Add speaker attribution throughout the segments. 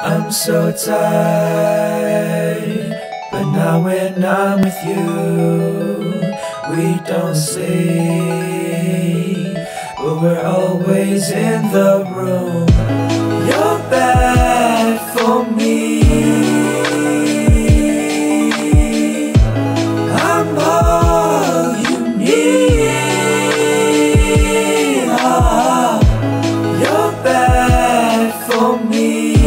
Speaker 1: I'm so tired, but now when I'm with you, we don't sleep, but we're always in the room. You're bad for me, I'm all you need. Oh, you're bad for me,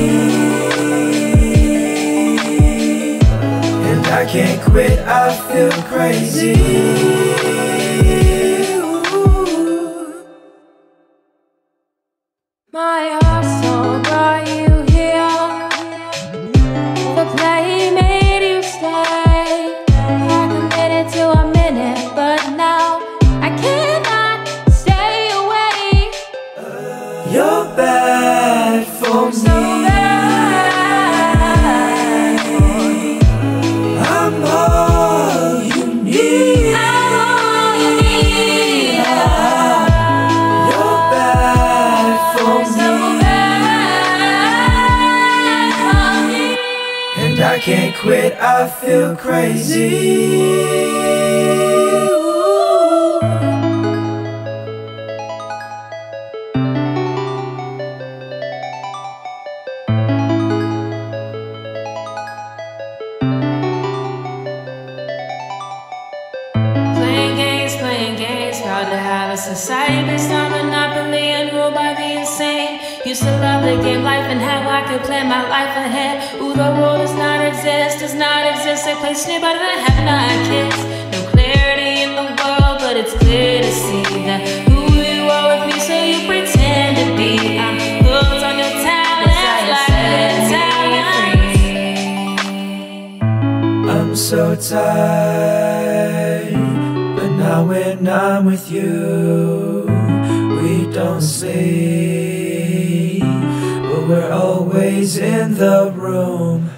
Speaker 1: and I can't quit, I feel crazy.
Speaker 2: My heart so brought you here. The play made you stay. I committed to a minute, but now I cannot stay away.
Speaker 1: You're bad for me, I'm all you need. You're bad for me, and I can't quit, I feel crazy.
Speaker 2: Playing games, proud to have a society based on monopoly and ruled by the insane. Used to love the game life and how I could plan my life ahead. Ooh, the world does not exist. A place near better than heaven, I kiss. No clarity in the world, but it's clear to see that who you are with me, so you pretend to be. I'm hooked on your talent, like
Speaker 1: I'm so tired, but now when I'm with you, we don't sleep, but we're always in the room.